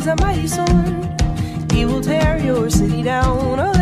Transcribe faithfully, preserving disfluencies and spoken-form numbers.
is a mighty sword. He will tear your city down.